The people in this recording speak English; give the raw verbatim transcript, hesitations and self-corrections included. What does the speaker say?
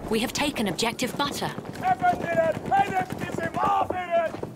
We have taken objective butter. Efendiler, hedef bizim, aferin!